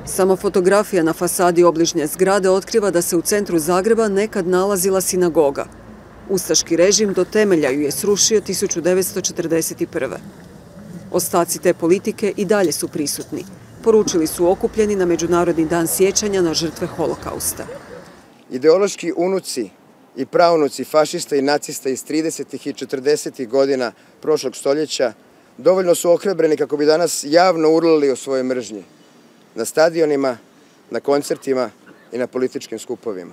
Sama fotografija na fasadi obližnje zgrade otkriva da se u centru Zagreba nekad nalazila sinagoga. Ustaški režim do temelja ju je srušio 1941. Ostaci te politike i dalje su prisutni. Poručili su okupljeni na Međunarodni dan sjećanja na žrtve holokausta. Ideološki unuci i praunuci fašista i nacista iz 30. i 40. godina prošlog stoljeća dovoljno su ohrabreni kako bi danas javno urlali o svojoj mržnji. Na stadionima, na koncertima i na političkim skupovima.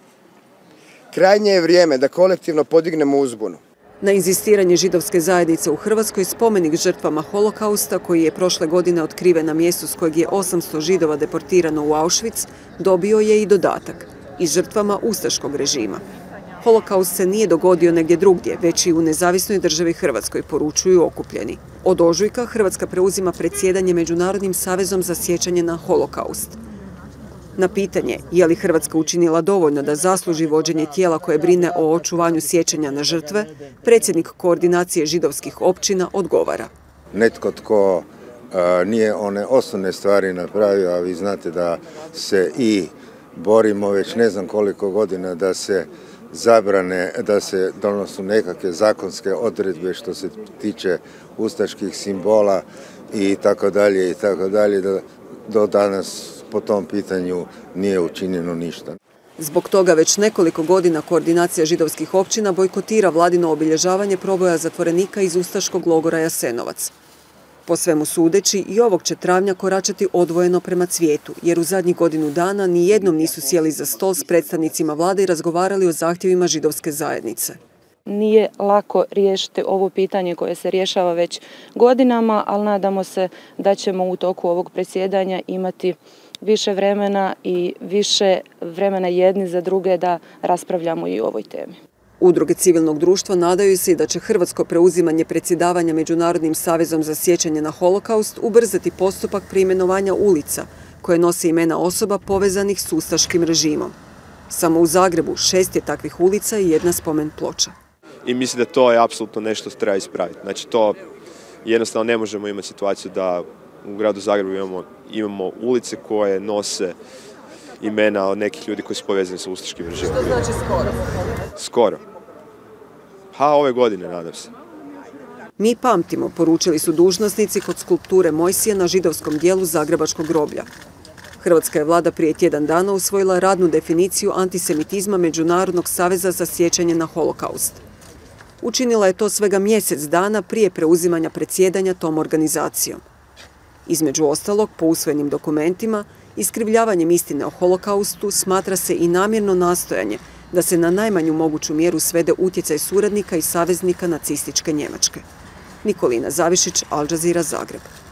Krajnje je vrijeme da kolektivno podignemo uzbunu. Na inzistiranje židovske zajednice u Hrvatskoj spomenik žrtvama holokausta, koji je prošle godine otkriven na mjestu s kojeg je 800 židova deportirano u Auschwitz, dobio je i dodatak i žrtvama ustaškog režima. Holokaust se nije dogodio negdje drugdje, već i u nezavisnoj državi Hrvatskoj, poručuju okupljeni. Od ožujka Hrvatska preuzima predsjedanje Međunarodnim savezom za sjećanje na holokaust. Na pitanje je li Hrvatska učinila dovoljno da zasluži vođenje tijela koje brine o očuvanju sjećanja na žrtve, predsjednik koordinacije židovskih općina odgovara. Netko tko nije one osnovne stvari napravio, a vi znate da se i borimo već ne znam koliko godina da se zabrane, da se donosu nekakve zakonske odredbe što se tiče ustaških simbola i tako dalje, da do danas po tom pitanju nije učinjeno ništa. Zbog toga već nekoliko godina koordinacija židovskih općina bojkotira vladino obilježavanje proboja zatvorenika iz ustaškog logora Jasenovac. Po svemu sudeći, i ovog će travnja koračati odvojeno prema Cvijetu, jer u zadnjih godinu dana nijednom nisu sjeli za stol s predstavnicima vlade i razgovarali o zahtjevima židovske zajednice. Nije lako riješiti ovo pitanje koje se rješava već godinama, ali nadamo se da ćemo u toku ovog predsjedanja imati više vremena i više vremena jedni za druge da raspravljamo i o ovoj temi. Udruge civilnog društva nadaju se da će hrvatsko preuzimanje predsjedavanja Međunarodnim savezom za sjećanje na holokaust ubrzati postupak preimenovanja ulica koje nose imena osoba povezanih s ustaškim režimom. Samo u Zagrebu 6 je takvih ulica i 1 spomen ploča. I mislim da to je apsolutno nešto što treba ispraviti. Znači to jednostavno ne možemo imati situaciju da u gradu Zagrebu imamo ulice koje nose imena od nekih ljudi koji su povezani sa ustaškim režimom. Što znači skoro? Skoro. Ove godine, nadam se. Mi pamtimo, poručili su dužnosnici kod skulpture Mojsija na židovskom dijelu Zagrebačkog groblja. Hrvatska je vlada prije tjedan dana usvojila radnu definiciju antisemitizma Međunarodnog saveza za sjećanje na holokaust. Učinila je to svega mjesec dana prije preuzimanja predsjedanja tom organizacijom. Između ostalog, po usvojenim dokumentima, iskrivljavanjem istine o holokaustu smatra se i namjerno nastojanje da se na najmanju moguću mjeru svede utjecaj suradnika i saveznika nacističke Njemačke. Nikolina Zavišić, Al Jazeera, Zagreb.